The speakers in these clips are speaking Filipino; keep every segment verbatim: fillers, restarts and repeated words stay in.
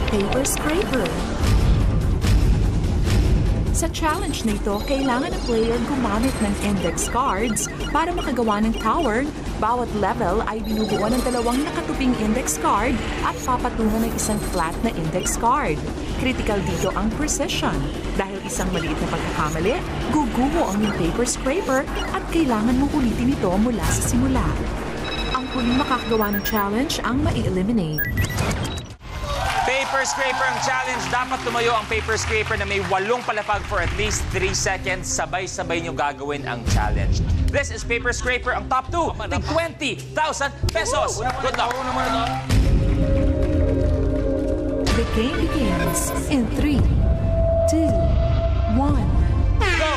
paper scraper. Sa challenge na ito, kailangan ng player gumamit ng index cards para makagawa ng tower. Bawat level ay binubuo ng dalawang nakatuping index card at papatungan ng isang flat na index card. Critical dito ang precision. Dahil isang maliit na pagkakamali, guguho ang iyong paper scraper at kailangan mong ulitin ito mula sa simula. Ang huling makakagawa ng challenge ang mai-eliminate. Paper scraper ang challenge. Dapat tumayo ang paper scraper na may walong palapag for at least three seconds. Sabay-sabay nyo gagawin ang challenge. This is paper scraper. Ang top two, tig twenty thousand pesos. Good luck. The game begins in three, two, one. Go!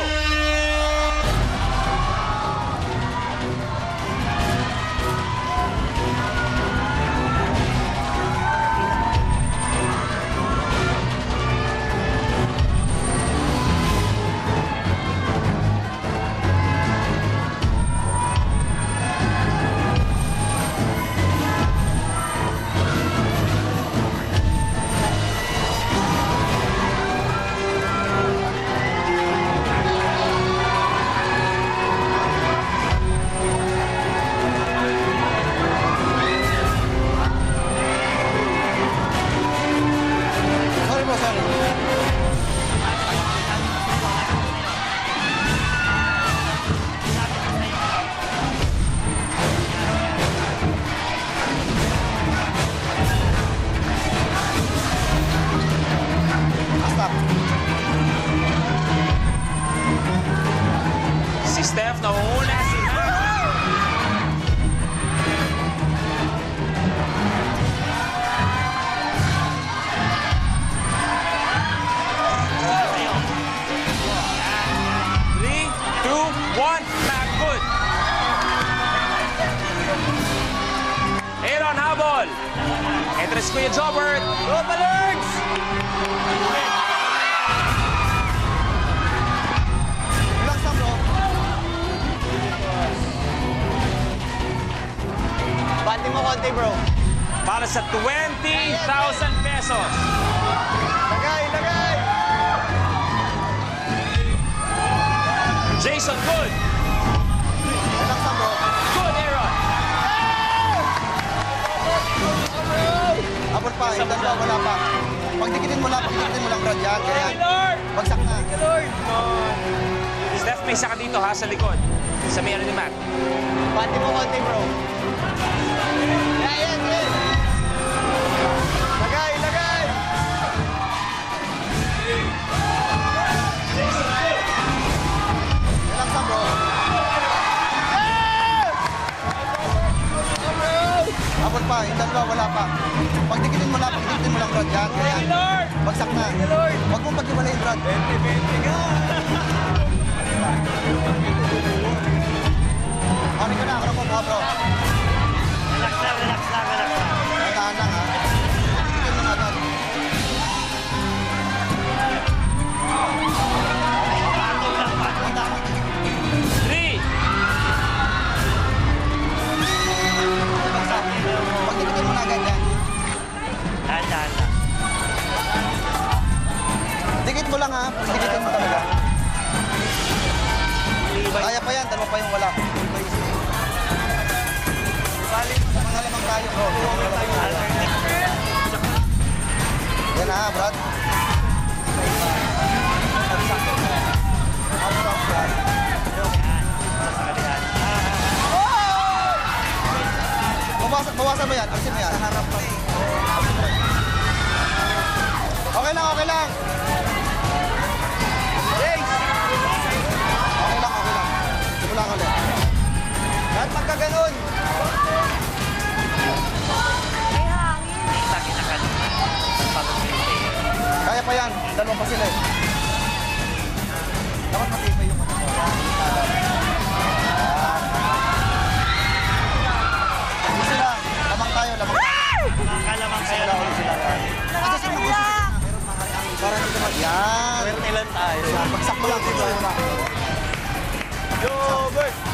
Si Steph nauuna, si three, two, one, back good. Aaron, habol. Entres Kuya Jobert. Go, Balergs! Bati mo konti, bro. Para sa twenty thousand pesos. Lagay, lagay! Jason, good. Relax lang, bro. Good, Aaron. Abot pa, yung dalawa, wala pa. Pagdikitin mo lang, pagdikitin mo lang, Brad, yan. Kaya, Lord! bagsak na. Lord! Steph, may saka dito ha, sa likod. Sa may ano ni Matt. Bati mo konti, bro. Yan, yan, yan. Lagay, lagay! Relax lang, bro. Abot pa, yung dalawa, wala pa. Pagdikitin mo lang, pagdikitin mo lang, Brad, yan. Kaya, bagsak na. Huwag mong pag-iwalay, Brad. twenty, twenty ka! Ano ka na? Ano mo po, bro? Relax lang, relax lang, relax lang. Tandaan lang, ha? Tingin mo na doon. Patong lang, patong lang. Three. Bagsak. Pagdikitin mo na agad yan. Dahan, dahan lang. Dikit mo lang, ha? Pagdikitin mo talaga. Kaya pa yan, dalawa pa yung wala. Bali, mga lamang tayo. Yan na, Brad. Bawasan, bawasan mo yan. Alisin mo yan. Okay lang, okay lang. Okay lang, okay lang. Simula ka ulit. Lahat magkaganon. May hangin. May sakit na ka. Pagod mo yung player. Kaya pa yan. Dalawa pa sila eh. Dapat matibay yung mga mo. Hindi sila. Lamang tayo, lamang tayo. Makalamang kayo. Sila ulit sila. Ito sila mag-usap na. Para hindi naman. Yan. Swerte lang tayo. Bagsak mo lang dito. Jobert!